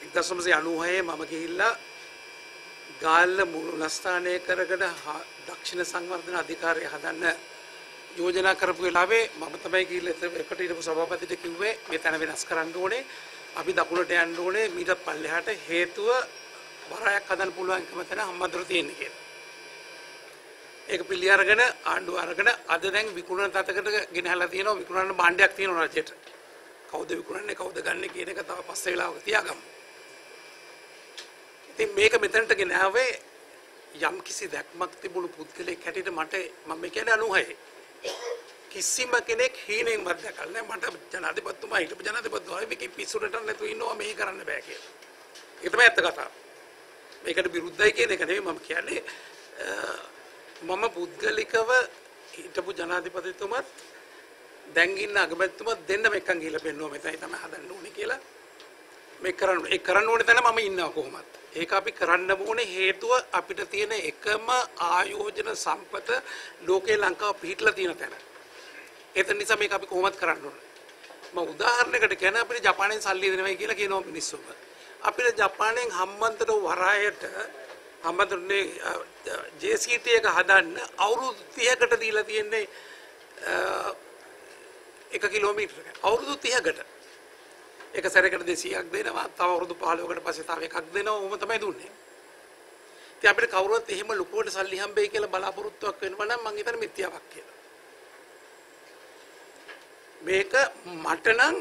1996 මම ගිහිල්ලා ගාල්ල මුලස්ථානය කරගෙන දක්ෂිණ සංවර්ධන අධිකාරිය හදන්න යෝජනා කරපු වෙලාවේ මම තමයි ගිහිල්ලා එකට හිටපු සභාපතිට කිව්වේ මේ තැන වෙනස් කරන්න ඕනේ අපි දකුණට යන්න ඕනේ මීට පල්ලෙහාට හේතුව වරායක් හදන්න පුළුවන්කම තැන හම්බන්තොට තියෙන්නේ කියලා. ඒක පිළි අරගෙන ආණ්ඩුව අරගෙන අද දැන් විකුණන තත්කට ගෙනහැලා තියෙනවා විකුණන භාණ්ඩයක් තියෙනවා රජයට. කවුද විකුණන්නේ කවුද ගන්න කියන එක තව පස්සේ වෙලාවක තියාගමු. ඉතින් මේක මෙතනට ගෙනාවේ යම් කිසි දැක්මක් තිබුණු පුද්ගලෙක් හැටියට මම කියන්නේ 96. කිසිම කෙනෙක් හීනෙන්වත් දැකලා නැහැ මට ජනාධිපතිතුමා හිටපු ජනාධිපතිතුමා මේක පිස්සුරට නැතුව ඉන්නවා මේ කරන්න බෑ කියලා. ඒක තමයි ඇත්ත කතාව. මේකට විරුද්ධයි කියන එක නෙවෙයි මම කියන්නේ මම පුද්ගලිකව හිටපු ජනාධිපතිතුමත් දැන් ඉන්න අගමැතිතුමත් දෙන්නම එක්කන් ගිහිල්ලා පෙන්නුවා මෙතනයි තමයි හදන්න ඕනේ කියලා. මේක කරන්න ඕනේ තැන මම ඉන්නවා කොහොමද? ඒක අපි කරන්න ඕනේ හේතුව අපිට තියෙන එකම ආයෝජන සම්පත ලෝකේ ලංකාව පිහිටලා තියෙන තැන. ඒක නිසා මේක අපි කොහොමද කරන්න ඕනේ? මම උදාහරණයකට කියන අපිට ජපානයෙන් සල්ලි දෙනවයි කියලා කියනවා මිනිස්සුම. අපිට ජපානයෙන් හම්බන්තොට වරායට හම්බන්තොටේ JCT එක හදන්න අවුරුදු 30කට දීලා තියෙන්නේ 1 කිලෝමීටරක. අවුරුදු 30කට. එක සැරයකට 200ක් දෙනවා. තව අවුරුදු 15කට පස්සේ තව එකක් දෙනවා. ඔහොම තමයි දුන්නේ. ඉතින් අපිට කවුරුත් එහෙම ලොකුවට සල්ලි හම්බෙයි කියලා බලාපොරොත්තුවක් වෙනවා නම් මං හිතන්නේ මිත්‍යාවක් කියලා. මේක මට නම්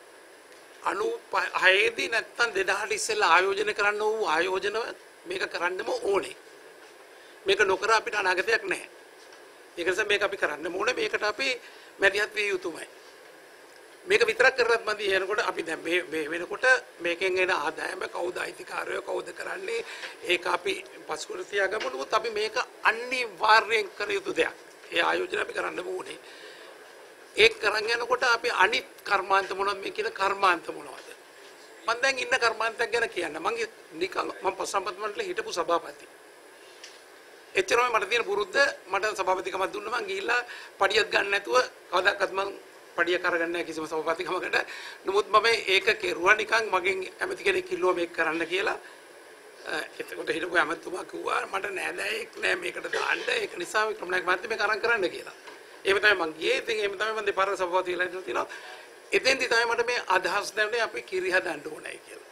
96 දී නැත්තම් 2000 ඉස්සෙල්ලා ආයෝජන කරන්න වූ ආයෝජන මේක කරන්නම ඕනේ. මේක නොකර අපිට අනාගතයක් නැහැ. ඒක නිසා මේක අපි කරන්න ඕනේ. මේකට අපි මැදිහත් විය යුතුමයි. මේක විතරක් කරලත් මදි එනකොට අපි දැන් මේ වෙනකොට මේකෙන් එන ආදායම කවුද අයිතිකාරයෝ කවුද කරන්නේ ඒක අපි පස්කොල තියාගමු. නමුත් අපි මේක අනිවාර්යෙන් කර යුතු දෙයක්. ඒ ආයෝජන අපි කරන්න ඕනේ. ඒක කරන් යනකොට අපි අනිත් කර්මාන්ත මොනවද මේ කියන කර්මාන්ත මොනවද? මම දැන් ඉන්න කර්මාන්තයක් ගැන කියන්න. මම පස්සම්පත් මණ්ඩලේ හිටපු සභාපති. එච්චරම මට තියෙන පුරුද්ද මට සභාපතිකමක් දුන්නා මං ගිහිල්ලා පඩියක් ගන්න නැතුව කවදාකවත් මං පඩිය කරගන්නේ නැහැ කිසිම සභාපතිකමකට. නමුත් මම ඒක කෙරුවා නිකන් මගෙන් ඇමති කෙනෙක් කිව්වා මේක කරන්න කියලා. එතකොට හිටපු ඇමතුමා කිව්වා මට නෑ දැයෙක් නෑ මේකට දාන්න. ඒක නිසා ක්‍රමනායක මහත්තයා මේක අරන් කරන්න කියලා. එහෙම තමයි මං ගියේ. ඉතින් එහෙම තමයි මම දෙපාරක් සභාපති වෙලා ඉඳලා තිනවා. එතෙන්දි තමයි මට මේ අදහස් දැනුනේ අපි කිරි හදන්න ඕනයි කියලා.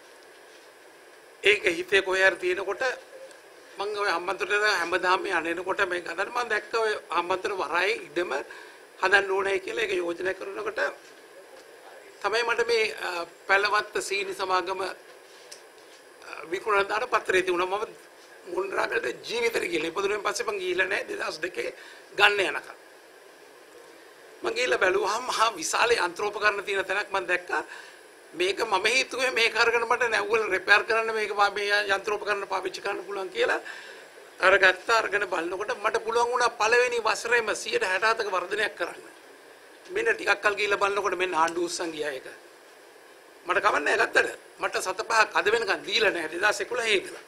ඒක හිතේ කොහේ හරි තියෙනකොට මම ඔය හම්බන්තොට හැමදාම යන්නේනකොට මේක හදන්න මම දැක්ක ඔය හම්බන්තොට වරායේ ඉඩම හදන්න ඕනේ කියලා ඒක යෝජනා කරනකොට තමයි මට මේ පැලවත්ත සීනි සමාගම විකුණන දාන පත්‍රය තිබුණා. මම මුන්රාගලට ජීවිතේ ගිහලා ඉපදුනෙන් පස්සේ මං ගිහිල්ලා නැහැ 2002 ගන්න යනකම්. මං ගිහිල්ලා බැලුවාම මහා විශාල යන්ත්‍රෝපකරණ තියෙන තැනක් මම දැක්කා. මේක මම හිතුවේ මේක අරගෙන මට නැව්වල රිපෙයාර් කරන්න මේක මේ යන්ත්‍රෝපකරණ පාවිච්චි කරන්න පුළුවන් කියලා අරගෙන බලනකොට මට පුළුවන් වුණා පළවෙනි වසරේම 167ක වර්ධනයක් කරන්න. මෙන්න ටිකක් කල් ගිහිල්ලා බලනකොට මෙන්න ආණ්ඩු උස්සන් ගියා ඒක. මට කවන්නේ නැහැ ගත්තට. මට 7-5ක් අද වෙනකන් දීලා නැහැ 2011 ඉඳලා.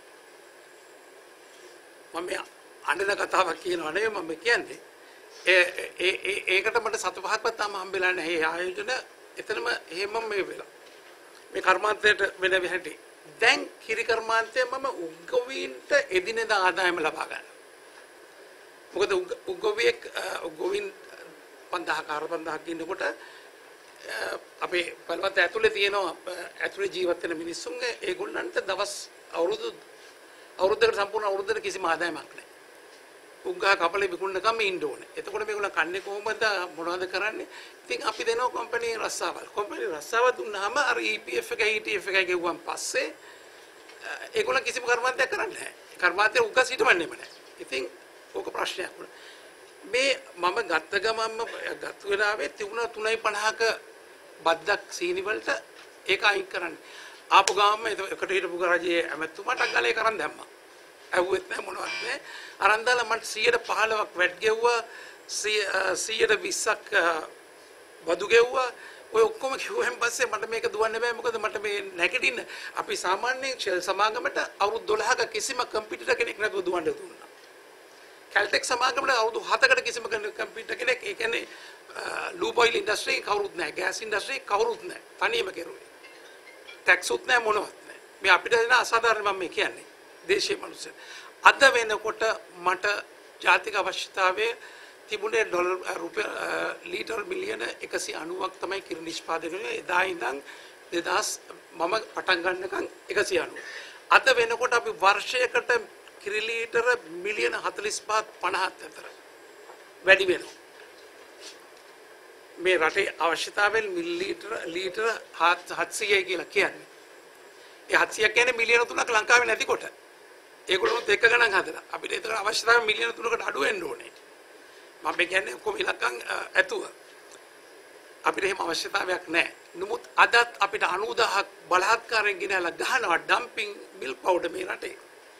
මම අඬන කතාවක් කියනවා නෙවෙයි මම කියන්නේ. ඒකට මට 7-5ක්වත් තාම හම්බෙලා නැහැ. ඒ ආයෝජන එතනම එහෙමම මේ වෙලා. මේ කර්මාන්තයට වෙන විදිහට දැන් කිරි කර්මාන්තය මම උග්ගවීන්ට එදිනෙදා ආදායම ලබා ගන්නවා. මොකද උග්ගවීන් 5000ක් ඉන්නකොට අපේ බලවත් ඇතුලේ තියෙනවා ඇතුලේ ජීවත් වෙන මිනිස්සුන්ගේ ඒගොල්ලන්ට දවස් අවුරුද්දකට සම්පූර්ණ අවුරුද්දකට කිසිම ආදායමක් නැහැ. උග්ගා කපලේ විකුණනකම් ඉන්න ඕනේ. එතකොට මේගොල්ලෝ කන්නේ කොහොමද මොනවද කරන්නේ? ඉතින් අපි දෙනවා කම්පැනි රස්සාවල්. කම්පැනි රස්සාව දුන්නාම අර EPF එක ETF එක ගෙවුවන් පස්සේ ඒගොල්ලෝ කිසිම කර්මාන්තයක් කරන්නේ නැහැ. කර්මාන්තේ උග්ගා සිටවන්නේම නැහැ. ඉතින් ඕක ප්‍රශ්නයක් වුණා. මේ මම ගත්ත ගමන්ම ගත්ත වෙලාවේ තිබුණා 3.50ක බද්දක් සීනි වලට ඒක අයින් කරන්න. ආපු ගාම එකට හිටපු ගරාජයේ ඇමතුමාට අග්ගලේ කරන් දැම්මා. ඇහුවෙත් නැහැ මොනවත් නැහැ. අරන් දාලා මට 115ක් වැට් ගෙව්වා 120ක් බදු ගෙව්වා. ඔය ඔක්කොම කිව්වෙන් පස්සේ මට මේක දුවන්න බෑ මොකද මට මේ නැගිටින්න අපි සාමාන්‍යයෙන් ෂෙල් සමාගමට අවුරුදු 12ක කිසිම කම්පියුටර් කෙනෙක් නැතුව දුවන්න දුන්නා. කැල්ටෙක් සමාගමට අවුරුදු 7කට කිසිම කම්පියුටර් කෙනෙක් ඒ කියන්නේ ලූප් ඔයිල් ඉන්ඩස්ට්‍රි කවුරුත් නැහැ. ගෑස් ඉන්ඩස්ට්‍රි කවුරුත් නැහැ. තනියම කෙරුවේ. ටැක්ස් උත් නැහැ මොනවත්. මේ අපිට දෙන අසාධාරණ මම මේ කියන්නේ දේශීය මිනිස්සු. අද වෙනකොට මට ජාතික අවශ්‍යතාවයේ තිබුණේ රුපියල් ලීටර් මිලියන 190ක් තමයි කිරි නිෂ්පාදනය කරන්නේ. එදා ඉඳන් 2000 මම පටන් ගන්නකම් 190. අද වෙනකොට අපි වර්ෂයකට කිරි ලීටර මිලියන 45 50 අතර වැඩි වෙනවා. මේ රටේ අවශ්‍යතාවයෙන් ලීටර 700යි කියලා කියන්නේ. ඒ 700 කියන්නේ මිලියන 3ක් ලංකාවේ නැතිකොට. ඒගොල්ලොත් එක ගණන් හදලා අපිට ඒතර අවශ්‍යතාවය මිලියන 3කට අඩු වෙන්න ඕනේ. මම කියන්නේ කොහොම ඉලක්කම් ඇතුව. අපිට එහෙම අවශ්‍යතාවයක් නැහැ. නමුත් අදත් අපිට 90000ක් බලහත්කාරයෙන් ගෙනල්ලා ගහනවා ඩම්පින් මිල්ක් පවුඩර් මේ රටේ.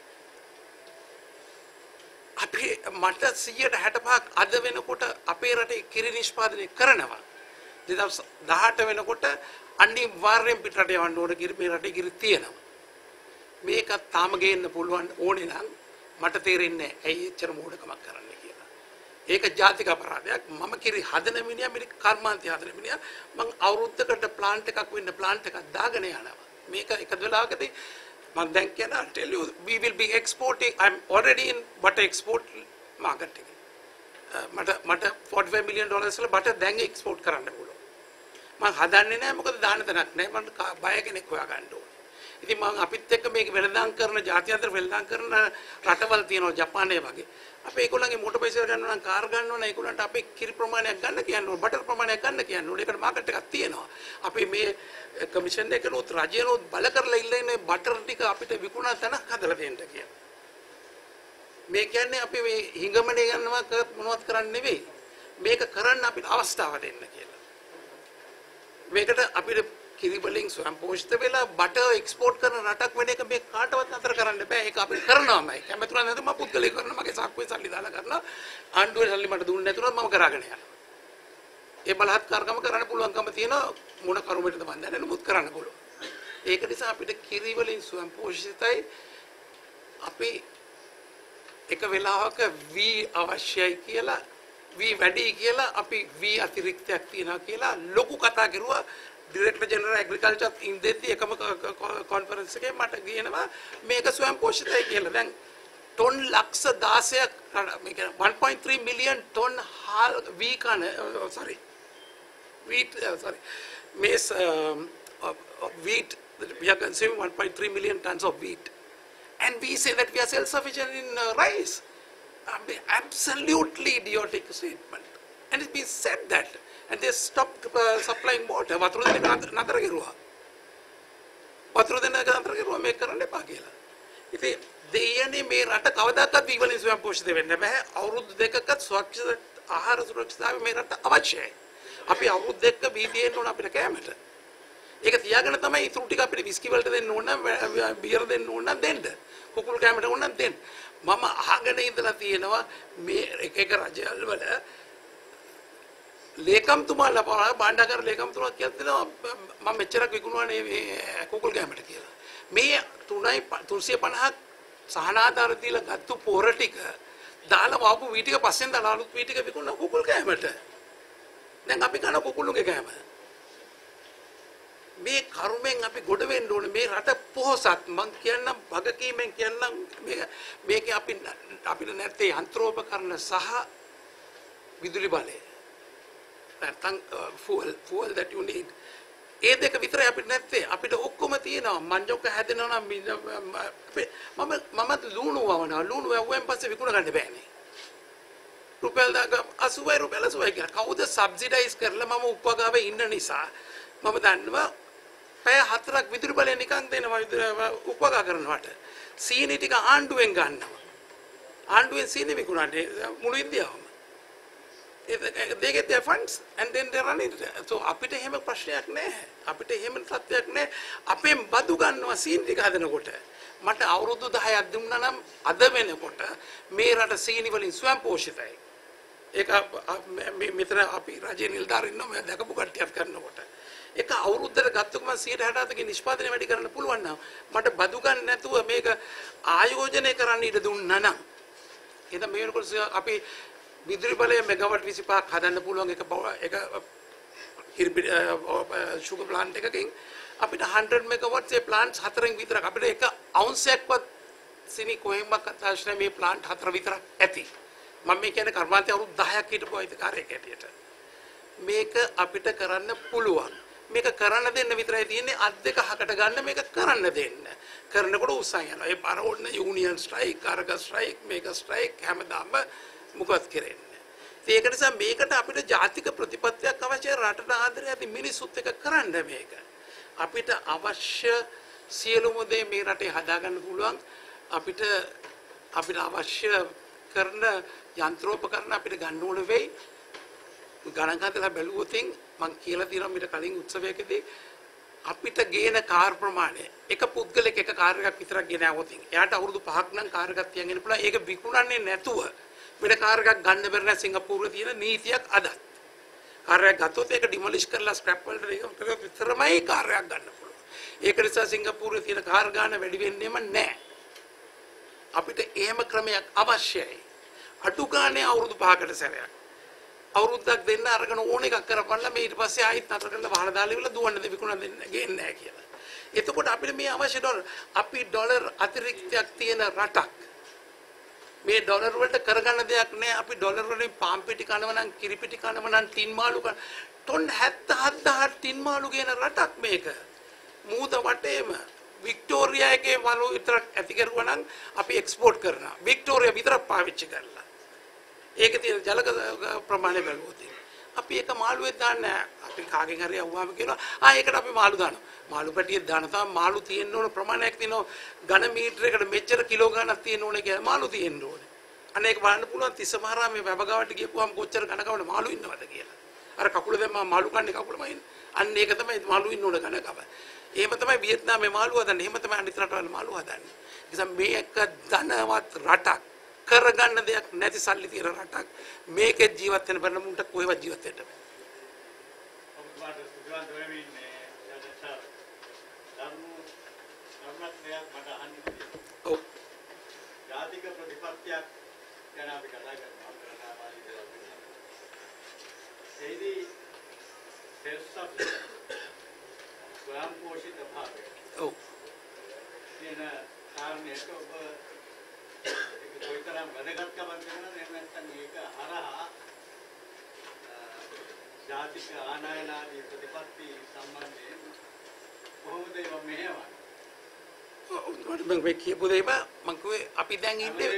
අපි මට 165ක් අද වෙනකොට අපේ රටේ කිරි නිෂ්පාදනය කරනවා. 2018 වෙනකොට අනිවාර්යෙන් පිටරට යවන්න ඕන කිරි මේ රටේ කිරි තියෙනවා. මේක තාම ගේන්න පුළුවන් ඕනේ නම් මට තේරෙන්නේ නැහැ ඇයි එච්චර මෝඩකමක් කරන්නේ කියලා. ඒක ජාතික අපරාධයක්. මම කිරි හදන මිනිහා මිනිහ කර්මාන්තය හදන මිනිහා මං අවුරුද්දකට ප්ලාන්ට් එකක් වෙන්න ප්ලාන්ට් එකක් දාගෙන යනවා. මේක එක වෙලාවකදී මම දැන් කියන I'll tell you we will be exporting. I'm already in butter export market එකේ. මට 45 million dollars වල butter දැන් export කරන්න පුළුවන්. මම හදන්නේ නැහැ මොකද දාන්න තැනක් නැහැ. මම බය කෙනෙක් හොයා ගන්න ඕනේ. ඉතින් මම අපිත් එක්ක මේක වෙළඳාම් කරන ජාත්‍යන්තර වෙළඳාම් කරන රටවල් තියෙනවා ජපානයේ වගේ. අපි ඒගොල්ලන්ගේ මෝටර් බයිසිකල් ගන්නවා නම් කාර් ගන්නවා නම් ඒගොල්ලන්ට අපේ කිරි ප්‍රමාණයක් ගන්න කියනවා. බටර් ප්‍රමාණයක් ගන්න කියනවා. ඒකට මාකට් එකක් තියෙනවා. අපි මේ කමිෂන් එකනොත් රජයනොත් බල කරලා ඉල්ලන්නේ බටර් ටික අපිට විකුණන තැනක් හදලා දෙන්න කියලා. මේ කියන්නේ අපි මේ හිඟමනේ ගන්නවා මොනවත් කරන්නේ නෙවෙයි. මේක කරන්න අපිට අවස්ථාව දෙන්න කියලා. මේකට අපිට කිරි වලින් ස්වයං පෝෂිත වෙලා බටර් එක්ස්පෝර්ට් කරන රටක් වෙන එක මේ කාටවත් නතර කරන්න බෑ. ඒක අපිට කරනවාමයි. කැමති නැත්නම් මම පුද්ගලික කරන මගේ සාක්කුවේ සල්ලි දාලා කරනවා. ආණ්ඩුවේ සල්ලි මට දුන්නේ නැතුනොත් මම කරාගෙන යනවා. ඒ බලහත්කාරකම කරන්න පුළුවන්කම තියෙනවා මොන කරුමකටද මන් දන්නේ නමුත් කරන්න පුළුවන්. ඒක නිසා අපිට කිරි වලින් ස්වයං පෝෂිතයි අපි එක වෙලාවක වී අවශ්‍යයි කියලා වී වැඩි කියලා අපි වී අතිරික්තයක් තියනවා කියලා ලොකු කතා කරුවා. ඩිරෙක්ටර් ජෙනරල් ඇග්‍රිකල්චර් ඉන්දෙද්දී එකම කොන්ෆරන්ස් එකේ මට කියනවා මේක ස්වයං පෝෂිතයි කියලා. දැන් ටොන් ලක්ෂ 16ක් මේ කියන්නේ 1.3 මිලියන් ටොන් වී කන maize wheat. We are consuming 1.3 million tons of wheat, and we say that we are self-sufficient in rice. Absolutely idiotic statement, and it's been said that, and they stopped supplying water. වතුර දෙන නතර කරුවා. වතුර දෙන නතර කරුවා මේක කරන්න එපා කියලා. ඉතින් දෙයනේ මේ රට කවදාකවත් වීවලින් ස්වයං පෝෂිත වෙන්න බෑ. අවුරුදු දෙකක ස්වච්ඡ ආහාර සුරක්ෂිතතාවය මේ රට අවශ්‍යයි. අපි අවුරුදු දෙකක වී තියෙන්න ඕන අපිට කෑමට. ඒක තියාගෙන තමයි ඉතුරු ටික අපිට විස්කි වලට දෙන්න ඕන නම් බියර් දෙන්න ඕන නම් දෙන්න. කුකුල් කෑමට ඕන නම් දෙන්න. මම අහගෙන ඉඳලා තියෙනවා මේ එක එක රජවල් වල ලේකම්තුමාලා බණ්ඩාගාර ලේකම්තුමා කියලා දෙනවා මම මෙච්චරක් විකුණුවානේ මේ කුකුල් කෑමට කියලා. මේ 350ක් සහනාධාර දීලා ගත්තු පොර ටික දාලා වපු වී ටික පස්සෙන් දාලා අලුත් වී ටික විකුණන කුකුල් කෑමට. දැන් අපි කන කුකුළුගේ කෑම. මේ කර්මෙන් අපි ගොඩ වෙන්න ඕනේ. මේ රට පොහොසත් මං කියන්නම් භගකීමෙන් කියන්නම් මේකේ අපිට නැත්තේ යන්ත්‍රෝපකරණ සහ විදුලි බලය. නැත්තම් fuel that you need. ඒ දෙක විතරයි අපිට නැත්තේ. අපිට ඔක්කොම තියෙනවා. මංජොක්ක හැදෙනවා නම් මම ලුණු වවනවා. ලුණු වැවුවෙන් පස්සේ විකුණ ගන්න බෑනේ. රුපියල් 80 රුපියල් 80 කියලා. කවුද සබ්සිඩයිස් කරලා මම උපගාවේ ඉන්න නිසා මම දන්නවා පැය 4ක් විදුලි බලය නිකන් දෙනවා උපගා කරනවට. සීනි ටික ආණ්ඩුවෙන් ගන්නවා. ආණ්ඩුවෙන් සීනි විකුණන්නේ මුළු ඉන්දියාවම. they get their funds and then they run it. So අපිට එහෙම ප්‍රශ්නයක් නැහැ. අපිට එහෙම සත්‍යයක් නැහැ. අපෙන් බදු ගන්නවා සීනි ටික හදනකොට. මට අවුරුදු 10ක් දුන්නා නම් අද වෙනකොට මේ රට සීනි වලින් ස්වයං පෝෂිතයි. ඒක මෙතන අපි රජයේ නිලධාරීන් ඉන්නවා මම දැකපු කට්ටියක් කරනකොට. ඒක අවුරුද්දට ගත්තකම 167ක නිෂ්පාදනය වැඩි කරන්න පුළුවන් නම් මට බදු ගන්න නැතුව මේක ආයෝජනය කරන්න ඉඩ දුන්නා නම් එතන මේ වෙනකොට අපි විදුලි බලය මෙගාවට් 25ක් හදන්න පුළුවන් එක ෂුගර් ප්ලාන්ට් එකකින් අපිට 100 මෙගාවොට්ස් ඒ ප්ලාන්ට්ස් හතරෙන් විතරක් අපිට එක අවුන්සයක්වත් සිනි කොහෙන්ම කතාශන මේ ප්ලාන්ට් හතර විතරක් ඇති. මම මේ කියන්නේ කර්මාන්තය අවුරුදු 10ක් හිටපු අයිතිකාරයෙක් ඇටියට. මේක අපිට කරන්න පුළුවන්. මේක කරන්න දෙන්න විතරයි තියෙන්නේ අත් දෙක හකට ගන්න මේක කරන්න දෙන්න. කරනකොට උස්සන් යනවා. ඒ පාර ඕන්න යූනියන් ස්ට්‍රයික්, කාර්ග ස්ට්‍රයික්, මේක ස්ට්‍රයික් හැමදාම මොකවත් කරන්නේ. ඒක නිසා මේකට අපිට ජාතික ප්‍රතිපත්තියක් අවශ්‍යයි රටට ආදරය ඇති මිනිස්සුත් එක්ක කරන්න මේක. අපිට අවශ්‍ය සියලුම දේ මේ රටේ හදාගන්න පුළුවන්. අපිට අවශ්‍ය කරන යන්ත්‍රෝපකරණ අපිට ගන්න ඕන වෙයි. ගණන් හදලා බැලුවොත් මම කියලා තියෙනවා මීට කලින් උත්සවයකදී අපිට ගේන කාර් ප්‍රමාණය එක පුද්ගලෙක් එක කාර් එකක් විතරක් ගෙන આવොත් එයාට අවුරුදු 5ක් නම් කාර් එකක් තියන් ඉන්න පුළුවන්. ඒක විකුණන්නේ නැතුව මෙන්න කාර් එකක් ගන්න බැරි නැහැ සිංගප්පූරුවේ තියෙන නීතියක් අදත්. කාර් එකක් ගත්තොත් ඒක ඩිමොලිෂ් කරලා ස්ක්‍රැප් වලට ඒක විතරමයි කාර් එකක් ගන්න පුළුවන්. ඒක නිසා සිංගප්පූරුවේ තියෙන කාර් ගාන වැඩි වෙන්නේම නැහැ. අපිට එහෙම ක්‍රමයක් අවශ්‍යයි. අඩු ගානේ අවුරුදු 5කට සැරයක්. අවුරුද්දක් දෙන්න අරගෙන ඕන එකක් කරපන්න මේ ඊට පස්සේ ආයෙත් නතර කරලා වහලා දාලා ඉවරලා දුවන්න දෙ විකුණන්න දෙන්න ගේන්නේ නැහැ කියලා. එතකොට අපිට මේ අවශ්‍ය අපි ඩොලර් අතිරික්තයක් තියෙන රටක්. මේ ඩොලර් වලට කරගන්න දෙයක් නැහැ. අපි ඩොලර් වලින් පාම් පිටි කනවා නම් කිරි පිටි කනවා නම් ටින් මාළු කන ටොන් 77000 ටින් මාළු ගේන රටක් මේක. මූද වටේම වික්ටෝරියා එකේ මාළු විතරක් ඇති කරුවා නම් අපි එක්ස්පෝර්ට් කරනවා. වික්ටෝරියා විතරක් පාවිච්චි කරලා. ඒක තියෙන ජල ප්‍රමාණය බැලුවොත් අපි එක මාළුවෙක් දාන්නේ නැහැ. අපි කාගෙන් හරි අහුවාම කියනවා ඒකට අපි මාළු දානවා. මාළු පැටියෙක් දාන තමයි මාළු තියෙන්න ඕන ප්‍රමාණයක් තියෙනවා. ඝන මීටරයකට මෙච්චර කිලෝ ගණනක් තියෙන්න ඕනේ කියලා මාළු තියෙන්න ඕනේ. අනේක බලන්න පුළුවන් තිස්සමහරාමේ වැබගාවට ගියපුවාම කොච්චර ඝනකවල මාළු ඉන්නවද කියලා. අර කකුල දැම්මම මාළු කන්නේ කකුලම ඉන්නේ. අන්න ඒක තමයි මාළු ඉන්න ඕන ඝනකව. එහෙම තමයි වියට්නාමේ මාළු හදන්නේ. එහෙම තමයි අනිත් රටවල මාළු හදන්නේ. ඒ නිසා මේක ධනවත් රටක්. කරගන්න දෙයක් නැති සල්ලි තියෙන රටක් මේකේ ජීවත් වෙන බැරි මුන්ට කොහෙවත් ජීවත් වෙන්න බෑ. ඔබට සුදුසුන් දෙවෙන්නේ යදචා ධර්මයක් මට අහන්න තියෙනවා. ඔව්. ජාතික ප්‍රතිපත්තියක් ගැන අපි කතා කරනවා ප්‍රාණාවාදී දේවල්. ඒදී සෙල්සප් ස්වයං පෝෂිත භාවය. ඔව්. කියන කාරණේක ඔබ කොයිතරම් වැදගත්කමක් වෙනවද එහෙම නැත්නම් මේක හරහා ජාතික ආනයනාදී ප්‍රතිපත්ති සම්බන්ධයෙන් කොහොමද ඒව මෙහෙවන්නේ? මම මේ කියපු දේ මම කිව්වේ අපි දැන් ඉන්නේ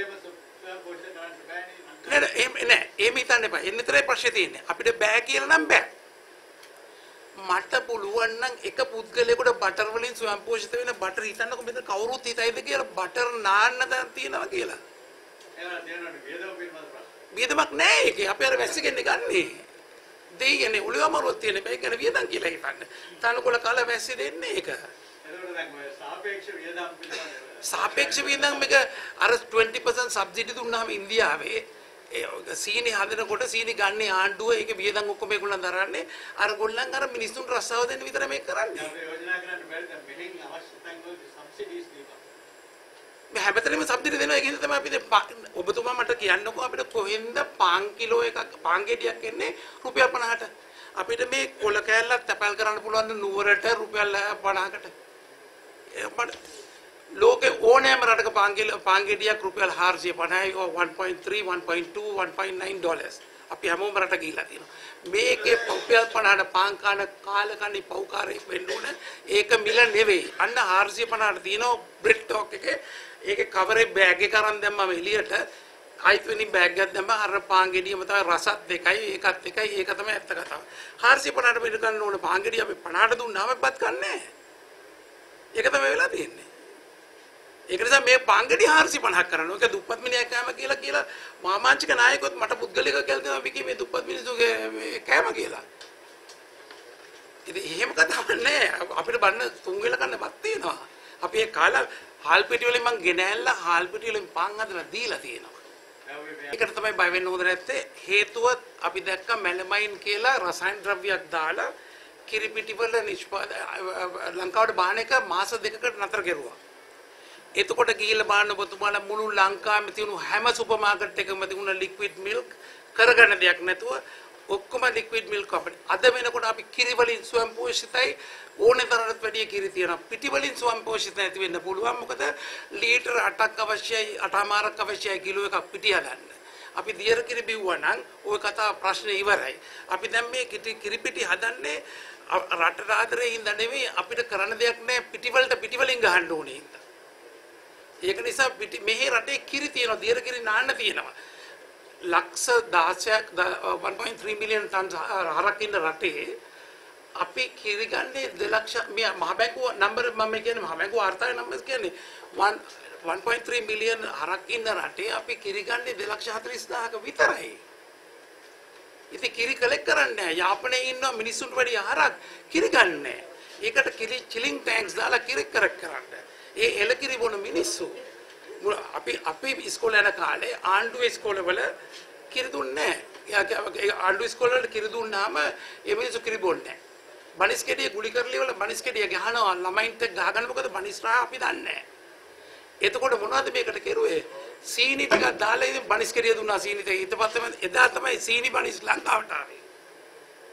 නෑ එහෙම හිතන්න එපා. එන්නතරේ ප්‍රශ්නේ තියෙන්නේ. අපිට බෑ කියලා නම් බෑ. මට පුළුවන් නම් එක පුද්ගලයෙකුට බටර් වලින් ස්වයං පෝෂිත වෙන බටර් හිතන්නකො මෙතන කවුරුත් හිතයිද කියලා බටර් නාන්න දැන් තියනවා කියලා. වියදමක් නෑ ඒකේ. අපි අර වැස්සගෙන ගන්නේ. දෙයියනේ ඔළුව අමාරුවක් තියෙන බෑ කියන වියදම් කියලා හිතන්න. තනකොළ කාල වැස්සේ දෙන්නේ ඒක. එතකොට දැන් ඔය සාපේක්ෂ වියදම් පිළිබඳව සාපේක්ෂ වියදම් එක අර 20% සබ්සිඩි දුන්නාම ඉන්දියාවේ සීනි හදනකොට සීනි ගන්නේ ආණ්ඩුව ඒක වියදම් ඔක්කොම ඒගොල්ලන් දරන්නේ අර ගොල්ලන් අර මිනිස්සුන්ට රස්සාව දෙන්න විතර මේක කරන්නේ. අපි යෝජනා කරන්න බැරිද මෙහෙන් අවශ්‍ය තැන් වල සබ්සිඩිස් දීපන්. මේ හැමතැනම සබ්සිඩි දෙනවා ඒක තමයි අපි ඔබතුමා මට කියන්නකෝ අපිට කොහෙන්ද පාන් කිලෝ එකක් පාන් ගෙඩියක් එන්නේ රුපියල් 50ට. අපිට මේ කොළ කෑල්ලක් තැපල් කරන්න පුළුවන් නුවරට රුපියල් 50කට. ලෝකේ ඕනෑම රටක පාන් ගෙඩියක් රුපියල් 450යි 1.3 1.2 1.9 ඩොලර්ස්. අපි හැමෝම රට ගිහිලා තියෙනවා. මේකේ රුපියල් 50ට පාන් කන කාලකන්ණි පව්කාරයෙක් වෙන්න ඕන. ඒක මිල නෙවෙයි. අන්න 450ට තියෙනවා බ්‍රෙඩ් ටොක් එකේ. ඒකේ කවරේ බෑග් එක අරන් දැම්මම එළියට අයිත්වෙනි බෑග් එකක් දැම්මම අර පාන් ගෙඩියම තමයි රසත් දෙකයි ඒකත් එකයි ඒක තමයි ඇත්ත කතාව. 450ට මෙන්න ගන්න ඕන පාන් ගෙඩිය අපි 50ට දුන්නාම බත් කන්නේ. ඒක තමයි වෙලා තියෙන්නේ. ඒක නිසා මේ පාංගඩි 450ක් කරනවා. ඒක දුප්පත් මිනිහා කෑම කියලා මාමාංචික නායකයොත් මට පුද්ගලිකව කියලා දෙනවා විකි මේ දුප්පත් මිනිස්සුගේ මේ කෑම කියලා. ඉතින් එහෙම කතාවක් නෑ. අපිට බන්න තුන් වෙල කන්න බත් තියෙනවා. අපි ඒ කාලා හාල් පිටි වලින් මං ගෙනැල්ලා හාල් පිටි වලින් පාන් හදලා දීලා තියෙනවා. ඒකට තමයි බය වෙන්න හොඳ නැත්තේ. හේතුව අපි දැක්ක මැලමයින් කියලා රසායන ද්‍රව්‍යයක් දාලා කිරි පිටි වල ලංකාවට බාහන එක මාස දෙකකට නතර කෙරුවා. එතකොට ගිහිල්ලා බලන්න ඔබතුමාලා මුළු ලංකාවෙම තියෙන හැම සුපර් මාකට් එකකම තිබුණ ලික්විඩ් මිල්ක් කරගන්න දෙයක් නැතුව ඔක්කොම ලික්විඩ් මිල්ක් කම්පැනි. අද වෙනකොට අපි කිරි වලින් ස්වයං පෝෂිතයි ඕනේ තරමට වැඩි කිරි තියෙනවා. පිටි වලින් ස්වයං පෝෂිත නැති වෙන්න පුළුවන්. මොකද ලීටර් 8ක් අවශ්‍යයි 8මාරක් අවශ්‍යයි කිලෝ එකක් පිටි හදන්න. අපි දියර කිරි බිව්වා නම් ওই කතා ප්‍රශ්නේ ඉවරයි. අපි දැන් මේ කිරි පිටි හදන්නේ රටට ආදරේ හින්දා නෙවෙයි අපිට කරන්න දෙයක් නැහැ පිටි වලින් ගහන්න ඕනේ හින්දා. ඒක නිසා මෙහි රටේ කිරි තියෙනවා දියර කිරි නාන්න තියෙනවා. ලක්ෂ 16ක් 1.3 මිලියන් ටන් හරක් ඉන්න රටේ අපි කිරි ගන්නේ 2 ලක්ෂ මහ බැංකුව නම්බර මම කියන්නේ මහ බැංකුව ආර්ථික නම්බර් කියන්නේ 1.3 මිලියන් හරක් ඉන්න රටේ අපි කිරි ගන්නේ 2,40,000ක විතරයි. ඉතින් කිරි කලෙක්ට් කරන්නේ නැහැ. යාපනයේ ඉන්න මිනිස්සුන්ට වැඩි හරක් කිරි ගන්නෑ. ඒකට චිලින් ටැන්ක්ස් දාලා කිරි කරන්නේ. ඒ එල කිරි බොන මිනිස්සු අපි ඉස්කෝලේ යන කාලේ ආණ්ඩුවේ ඉස්කෝලවල කිරි දුන්නේ නැහැ. ආණ්ඩුවේ ඉස්කෝලවල කිරි දුන්නාම ඒ මිනිස්සු කිරි බොන්නේ නැහැ. බනිස් කෙඩිය ගුලි කරලි වල බනිස් කෙඩිය ගහනවා ළමයින්ට ගහගන්න මොකද බනිස් රා අපි දන්නේ නැහැ. එතකොට මොනවද මේකට කෙරුවේ? සීනි ටිකක් දාලා ඉතින් බනිස් කෙඩිය දුන්නා සීනි ටික. ඊට පස්සේ එදා තමයි සීනි බනිස් ලංකාවට ආවේ.